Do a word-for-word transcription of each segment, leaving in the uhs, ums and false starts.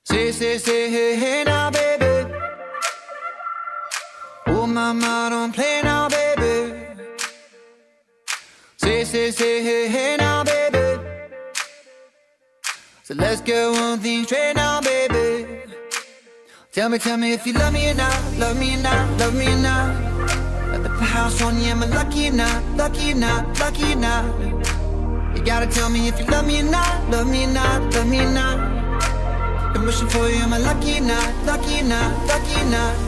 Say, say, say, hey, hey now, baby. Oh, mama, don't play now, baby. Say, say, say, hey, hey now, baby. So let's get one thing straight now, baby. Tell me, tell me if you love me or not, love me or not, love me or not. At the house on you, am I lucky or not, lucky or not, lucky or not? You gotta tell me if you love me or not, love me or not, love me or not. I'm wishing for you, am I lucky or not, lucky or not, lucky or not?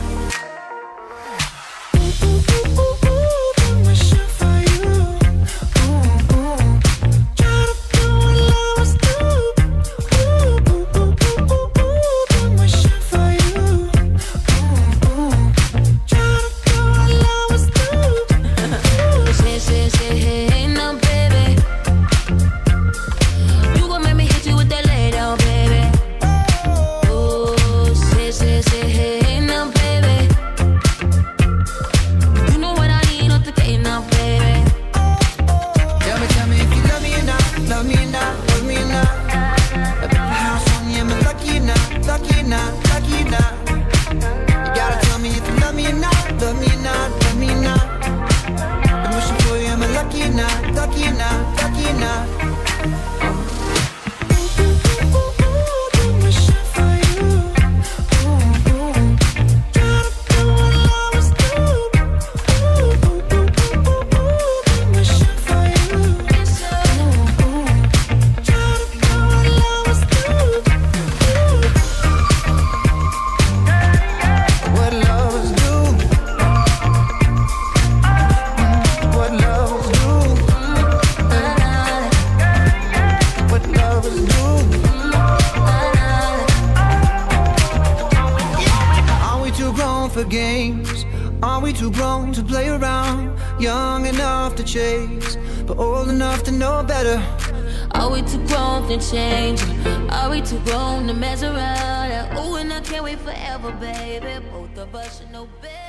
Games, are we too grown to play around? Young enough to chase, but old enough to know better. Are we too grown to change? Are we too grown to mess around? Oh, and I can't wait forever, baby. Both of us should know better.